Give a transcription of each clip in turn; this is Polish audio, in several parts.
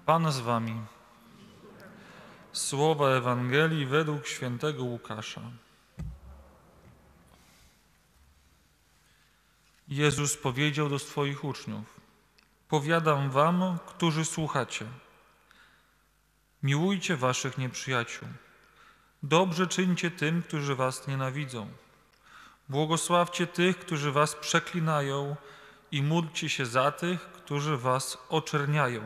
Pan z wami. Słowa Ewangelii według świętego Łukasza. Jezus powiedział do swoich uczniów: powiadam wam, którzy słuchacie, miłujcie waszych nieprzyjaciół, dobrze czyńcie tym, którzy was nienawidzą, błogosławcie tych, którzy was przeklinają i módlcie się za tych, którzy was oczerniają.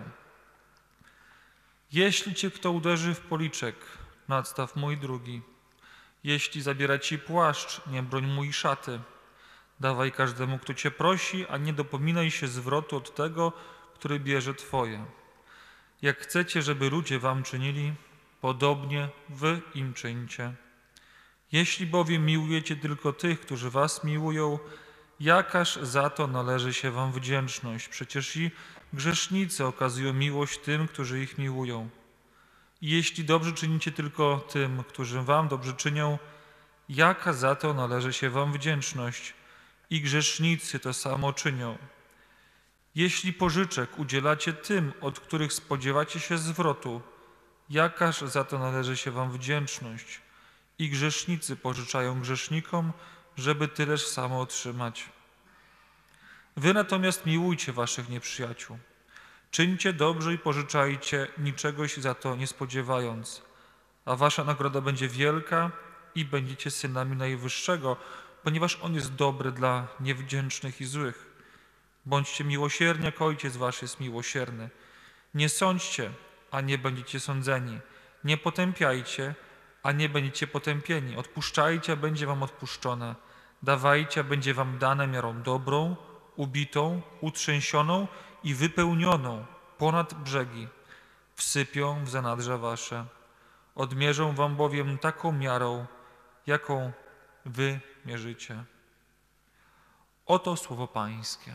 Jeśli cię kto uderzy w policzek, nadstaw mu i drugi. Jeśli zabiera ci płaszcz, nie broń mu i szaty. Dawaj każdemu, kto cię prosi, a nie dopominaj się zwrotu od tego, który bierze twoje. Jak chcecie, żeby ludzie wam czynili, podobnie wy im czyńcie. Jeśli bowiem miłujecie tylko tych, którzy was miłują, jakaż za to należy się wam wdzięczność? Przecież i grzesznicy okazują miłość tym, którzy ich miłują. I jeśli dobrze czynicie tylko tym, którzy wam dobrze czynią, jaka za to należy się wam wdzięczność? I grzesznicy to samo czynią. Jeśli pożyczek udzielacie tym, od których spodziewacie się zwrotu, jakaż za to należy się wam wdzięczność? I grzesznicy pożyczają grzesznikom, żeby tyleż samo otrzymać. Wy natomiast miłujcie waszych nieprzyjaciół. Czyńcie dobrze i pożyczajcie, niczegoś za to nie spodziewając, a wasza nagroda będzie wielka i będziecie synami Najwyższego, ponieważ On jest dobry dla niewdzięcznych i złych. Bądźcie miłosierni, jak Ojciec wasz jest miłosierny. Nie sądźcie, a nie będziecie sądzeni. Nie potępiajcie, a nie będziecie potępieni. Odpuszczajcie, a będzie wam odpuszczone. Dawajcie, a będzie wam dane miarą dobrą, ubitą, utrzęsioną i wypełnioną ponad brzegi. Wsypią w zanadrza wasze. Odmierzą wam bowiem taką miarą, jaką wy mierzycie. Oto słowo Pańskie.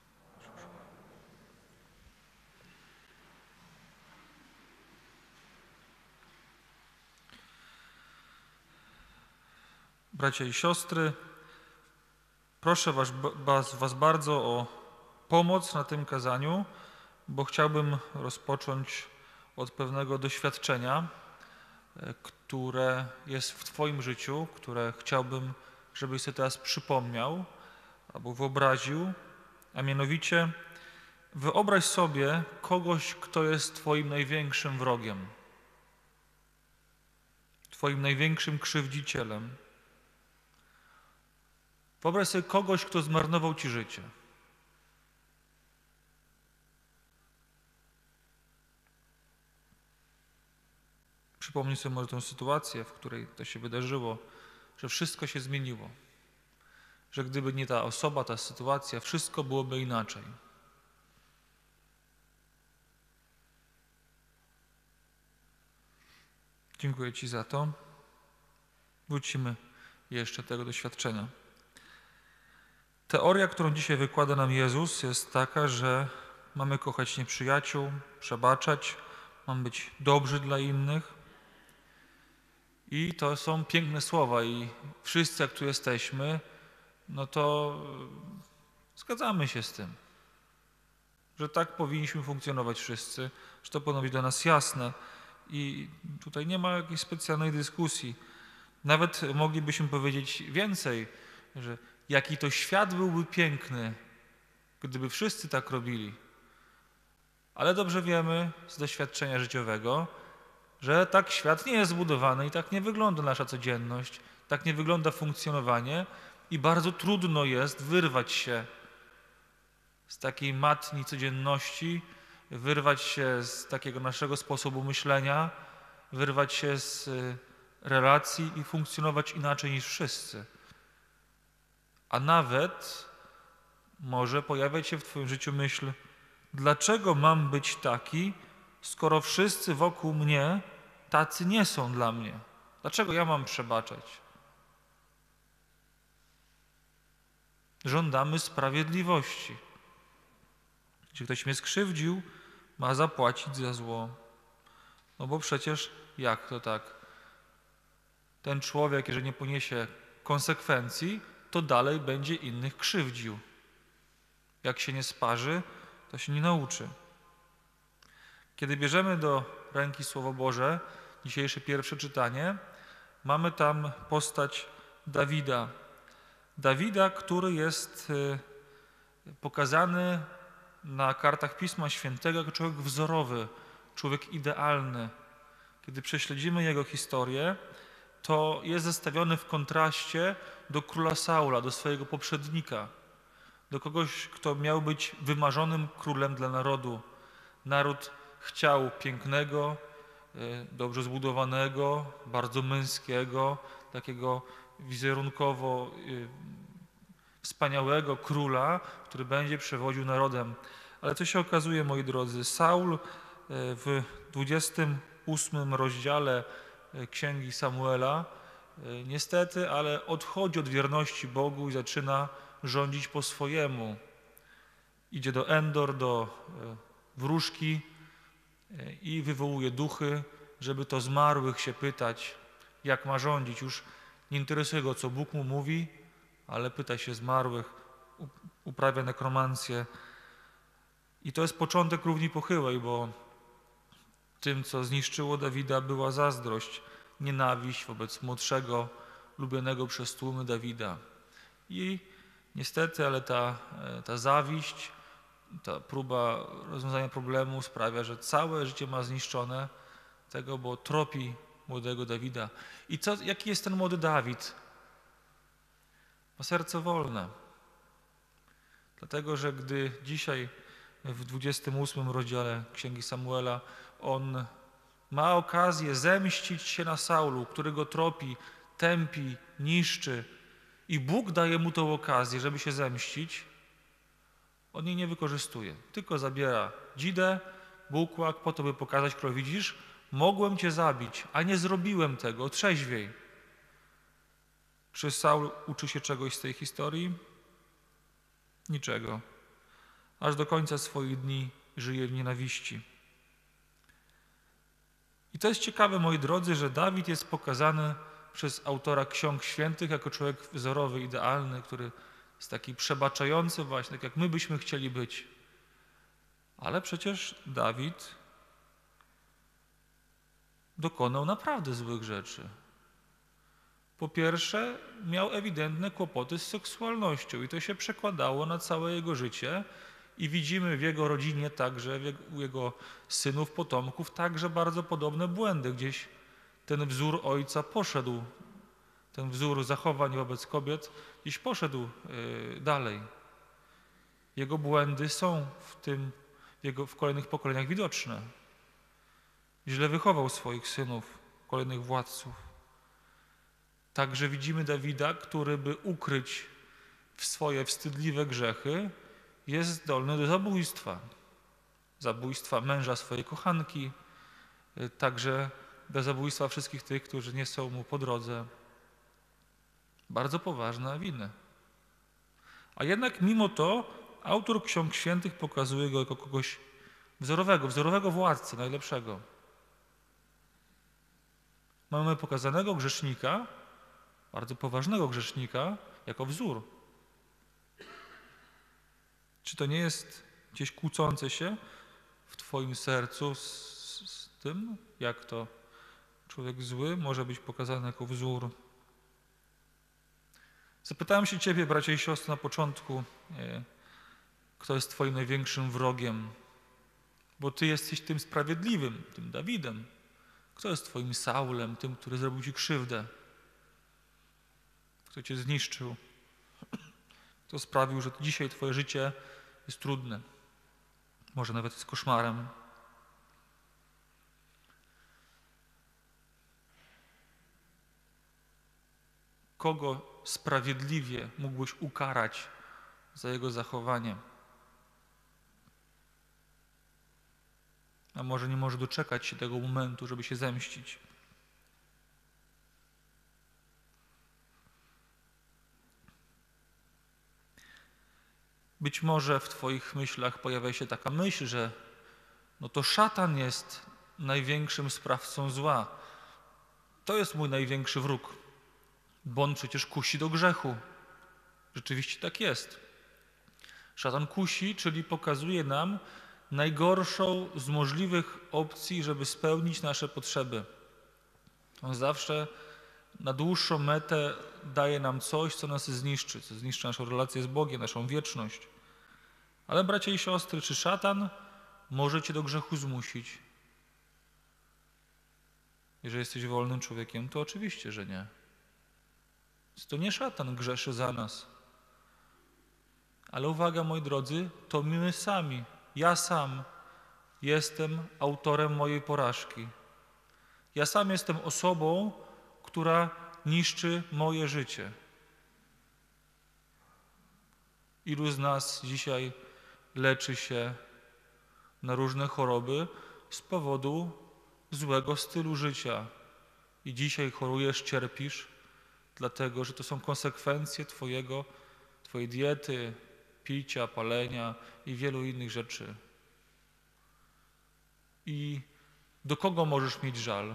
Bracia i siostry, proszę was bardzo o pomoc na tym kazaniu, bo chciałbym rozpocząć od pewnego doświadczenia, które jest w Twoim życiu, które chciałbym, żebyś sobie teraz przypomniał albo wyobraził, a mianowicie wyobraź sobie kogoś, kto jest Twoim największym wrogiem, Twoim największym krzywdzicielem. Wyobraź sobie kogoś, kto zmarnował Ci życie. Przypomnij sobie może tę sytuację, w której to się wydarzyło, że wszystko się zmieniło. Że gdyby nie ta osoba, ta sytuacja, wszystko byłoby inaczej. Dziękuję Ci za to. Wrócimy jeszcze do tego doświadczenia. Teoria, którą dzisiaj wykłada nam Jezus, jest taka, że mamy kochać nieprzyjaciół, przebaczać, mamy być dobrzy dla innych. I to są piękne słowa i wszyscy, jak tu jesteśmy, no to zgadzamy się z tym, że tak powinniśmy funkcjonować wszyscy, że to powinno być dla nas jasne i tutaj nie ma jakiejś specjalnej dyskusji. Nawet moglibyśmy powiedzieć więcej, że jaki to świat byłby piękny, gdyby wszyscy tak robili. Ale dobrze wiemy z doświadczenia życiowego, że tak świat nie jest zbudowany i tak nie wygląda nasza codzienność, tak nie wygląda funkcjonowanie i bardzo trudno jest wyrwać się z takiej matni codzienności, wyrwać się z takiego naszego sposobu myślenia, wyrwać się z relacji i funkcjonować inaczej niż wszyscy. A nawet może pojawiać się w Twoim życiu myśl, dlaczego mam być taki, skoro wszyscy wokół mnie tacy nie są dla mnie? Dlaczego ja mam przebaczać? Żądamy sprawiedliwości. Jeśli ktoś mnie skrzywdził, ma zapłacić za zło. No bo przecież jak to tak? Ten człowiek, jeżeli nie poniesie konsekwencji, to dalej będzie innych krzywdził. Jak się nie sparzy, to się nie nauczy. Kiedy bierzemy do ręki Słowo Boże, dzisiejsze pierwsze czytanie, mamy tam postać Dawida. Dawida, który jest pokazany na kartach Pisma Świętego jako człowiek wzorowy, człowiek idealny. Kiedy prześledzimy jego historię, to jest zestawiony w kontraście do króla Saula, do swojego poprzednika, do kogoś, kto miał być wymarzonym królem dla narodu. Naród chciał pięknego, dobrze zbudowanego, bardzo męskiego, takiego wizerunkowo wspaniałego króla, który będzie przewodził narodem. Ale co się okazuje, moi drodzy, Saul w 28 rozdziale Księgi Samuela niestety, ale odchodzi od wierności Bogu i zaczyna rządzić po swojemu. Idzie do Endor, do wróżki i wywołuje duchy, żeby to zmarłych się pytać, jak ma rządzić. Już nie interesuje go, co Bóg mu mówi, ale pyta się zmarłych, uprawia nekromancję. I to jest początek równi pochyłej, bo tym, co zniszczyło Dawida, była zazdrość, nienawiść wobec młodszego, lubionego przez tłumy Dawida. I niestety, ale ta zawiść, ta próba rozwiązania problemu sprawia, że całe życie ma zniszczone tego, bo tropi młodego Dawida. I jaki jest ten młody Dawid? Ma serce wolne. Dlatego, że gdy dzisiaj w 28 rozdziale Księgi Samuela on ma okazję zemścić się na Saulu, który go tropi, tępi, niszczy i Bóg daje mu tą okazję, żeby się zemścić, on jej nie wykorzystuje, tylko zabiera dzidę, bułkłak po to, by pokazać królowi, widzisz, mogłem cię zabić, a nie zrobiłem tego, trzeźwiej. Czy Saul uczy się czegoś z tej historii? Niczego. Aż do końca swoich dni żyje w nienawiści. I to jest ciekawe, moi drodzy, że Dawid jest pokazany przez autora Ksiąg Świętych jako człowiek wzorowy, idealny, który jest taki przebaczający właśnie, tak jak my byśmy chcieli być. Ale przecież Dawid dokonał naprawdę złych rzeczy. Po pierwsze, miał ewidentne kłopoty z seksualnością i to się przekładało na całe jego życie i widzimy w jego rodzinie także, u jego synów, potomków także bardzo podobne błędy. Gdzieś ten wzór ojca poszedł, ten wzór zachowań wobec kobiet gdzieś poszedł dalej. Jego błędy są w kolejnych pokoleniach widoczne. Źle wychował swoich synów, kolejnych władców. Także widzimy Dawida, który by ukryć swoje wstydliwe grzechy, jest zdolny do zabójstwa. Zabójstwa męża swojej kochanki, także do zabójstwa wszystkich tych, którzy nie są mu po drodze. Bardzo poważne winy. A jednak mimo to autor Ksiąg Świętych pokazuje go jako kogoś wzorowego władcę, najlepszego. Mamy pokazanego grzesznika, bardzo poważnego grzesznika, jako wzór. Czy to nie jest gdzieś kłócące się w twoim sercu z tym, jak to człowiek zły może być pokazany jako wzór? Zapytałem się ciebie, bracia i siostry, na początku, kto jest twoim największym wrogiem? Bo ty jesteś tym sprawiedliwym, tym Dawidem. Kto jest twoim Saulem, tym, który zrobił ci krzywdę? Kto cię zniszczył? Kto sprawił, że dzisiaj twoje życie jest trudne? Może nawet jest koszmarem. Kogo sprawiedliwie mógłbyś ukarać za jego zachowanie? A może nie może doczekać się tego momentu, żeby się zemścić? Być może w twoich myślach pojawia się taka myśl, że no to szatan jest największym sprawcą zła. To jest mój największy wróg, bo on przecież kusi do grzechu. Rzeczywiście tak jest. Szatan kusi, czyli pokazuje nam najgorszą z możliwych opcji, żeby spełnić nasze potrzeby. On zawsze na dłuższą metę daje nam coś, co nas zniszczy, co zniszczy naszą relację z Bogiem, naszą wieczność. Ale bracia i siostry, czy szatan może cię do grzechu zmusić? Jeżeli jesteś wolnym człowiekiem, to oczywiście, że nie. To nie szatan grzeszy za nas. Ale uwaga, moi drodzy, to my sami, ja sam jestem autorem mojej porażki. Ja sam jestem osobą, która niszczy moje życie. Ilu z nas dzisiaj leczy się na różne choroby z powodu złego stylu życia. I dzisiaj chorujesz, cierpisz, dlatego że to są konsekwencje twojej diety, picia, palenia i wielu innych rzeczy. I do kogo możesz mieć żal?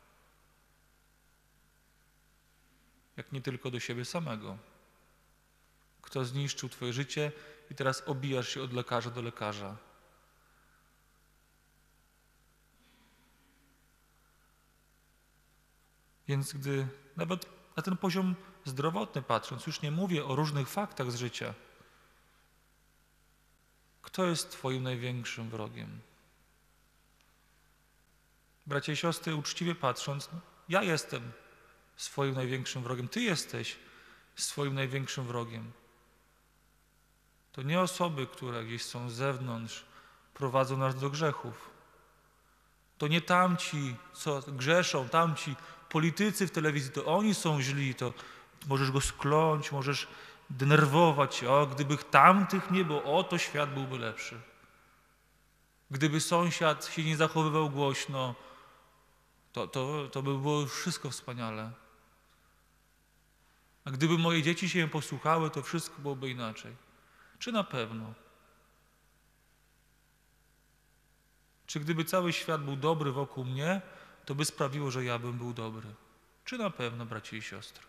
Jak nie tylko do siebie samego. Kto zniszczył twoje życie i teraz obijasz się od lekarza do lekarza. Więc gdy nawet na ten poziom zdrowotny patrząc, już nie mówię o różnych faktach z życia, kto jest twoim największym wrogiem? Bracia i siostry, uczciwie patrząc, ja jestem swoim największym wrogiem, ty jesteś swoim największym wrogiem. To nie osoby, które gdzieś są z zewnątrz, prowadzą nas do grzechów. To nie tamci, co grzeszą, tamci politycy w telewizji, to oni są źli, to możesz go skląć, możesz denerwować się. O, gdyby tamtych nie było, o, to świat byłby lepszy. Gdyby sąsiad się nie zachowywał głośno, to by było już wszystko wspaniale. A gdyby moje dzieci się posłuchały, to wszystko byłoby inaczej. Czy na pewno? Czy gdyby cały świat był dobry wokół mnie, to by sprawiło, że ja bym był dobry? Czy na pewno, bracia i siostry?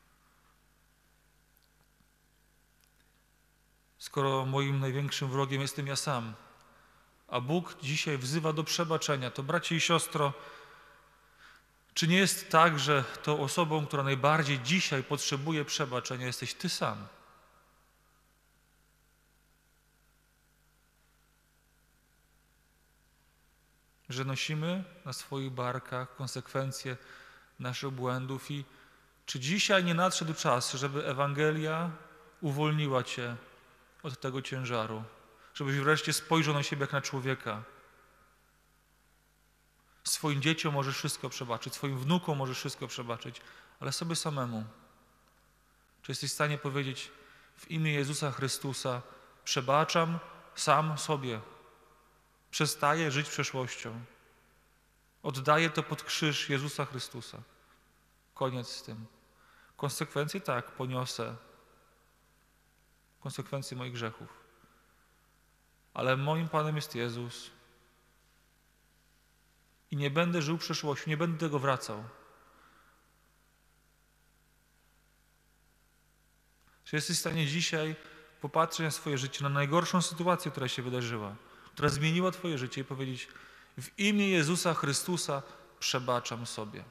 Skoro moim największym wrogiem jestem ja sam, a Bóg dzisiaj wzywa do przebaczenia, to bracia i siostro, czy nie jest tak, że tą osobą, która najbardziej dzisiaj potrzebuje przebaczenia, jesteś ty sam? Że nosimy na swoich barkach konsekwencje naszych błędów i czy dzisiaj nie nadszedł czas, żeby Ewangelia uwolniła cię od tego ciężaru, żebyś wreszcie spojrzał na siebie jak na człowieka. Swoim dzieciom możesz wszystko przebaczyć, swoim wnukom możesz wszystko przebaczyć, ale sobie samemu. Czy jesteś w stanie powiedzieć w imię Jezusa Chrystusa, przebaczam sam sobie, przestaję żyć przeszłością, oddaję to pod krzyż Jezusa Chrystusa. Koniec z tym. Konsekwencje tak, poniosę. Konsekwencje moich grzechów. Ale moim Panem jest Jezus. I nie będę żył przeszłością, nie będę do tego wracał. Czy jesteś w stanie dzisiaj popatrzeć na swoje życie, na najgorszą sytuację, która się wydarzyła, która zmieniła twoje życie i powiedzieć: w imię Jezusa Chrystusa przebaczam sobie.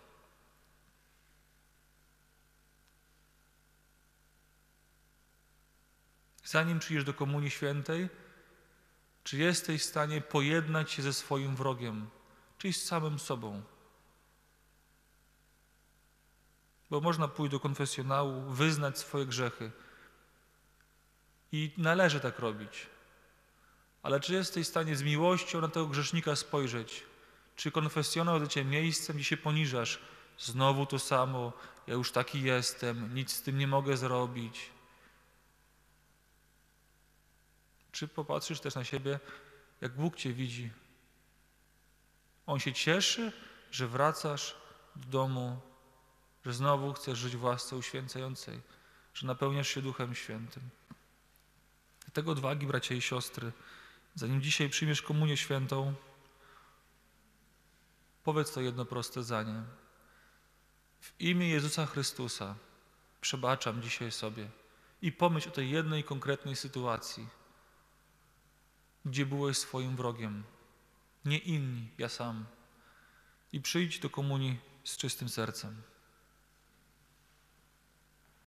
Zanim przyjdziesz do Komunii Świętej, czy jesteś w stanie pojednać się ze swoim wrogiem, czyli z samym sobą? Bo można pójść do konfesjonału, wyznać swoje grzechy i należy tak robić. Ale czy jesteś w stanie z miłością na tego grzesznika spojrzeć? Czy konfesjonał jest dla ciebie miejscem, gdzie się poniżasz? Znowu to samo, ja już taki jestem, nic z tym nie mogę zrobić. Czy popatrzysz też na siebie, jak Bóg cię widzi? On się cieszy, że wracasz do domu, że znowu chcesz żyć w łasce uświęcającej, że napełniasz się Duchem Świętym. Dlatego odwagi, bracia i siostry, zanim dzisiaj przyjmiesz Komunię Świętą, powiedz to jedno proste zdanie. W imię Jezusa Chrystusa przebaczam dzisiaj sobie i pomyśl o tej jednej konkretnej sytuacji. gdzie byłeś swoim wrogiem. Nie inni, ja sam. I przyjdź do komunii z czystym sercem.